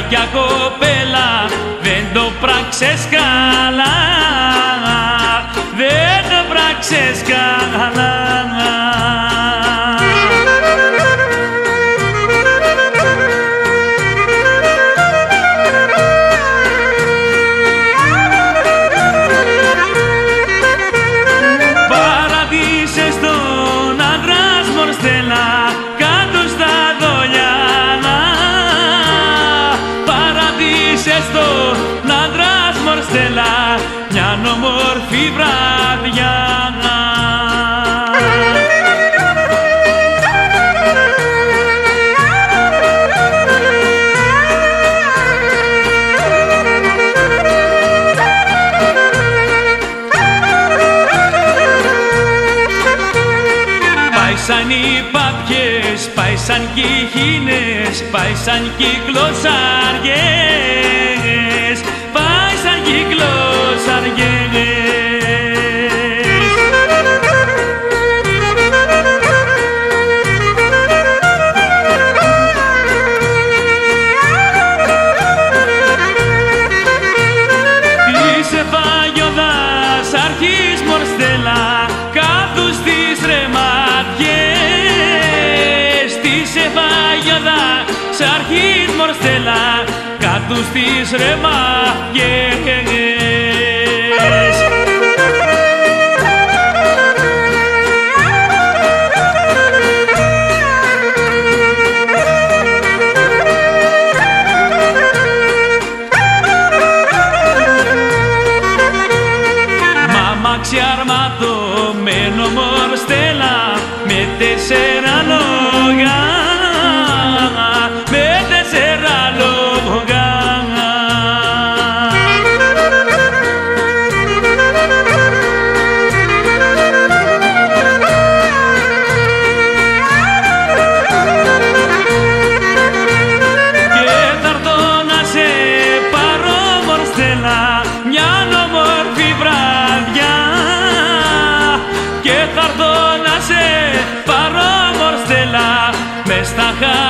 Βρακιά κοπέλα, δεν το πράξες καλά, δεν το πράξες καλά. Παραδείσες τον άντρας μορστέλα κάτω στα δολιάνα. Παραδείσες τον άντρας μορστέλα μια όμορφη βραδιά. Πάησαν οι παπιές, πάησαν κι οι χήνες, πάησαν κι οι κλωσαριές, πάησαν κι οι κλωσαριές. Της Εφαγιώδας αρχής μορστέλα κάθους της ρεμάτιες, της Εφαγιώδας αρχής μορστέλα κάτους της ρεμάτιες. Μαμάξι αρματωμένο μορστέλα με 4 λόγια, με 4 λόγια. Και θα έρθω να σε πάρω μορστέλα μια όμορφη βραδιά, και θα έρθω να σε πάρω μορστέλα μες στα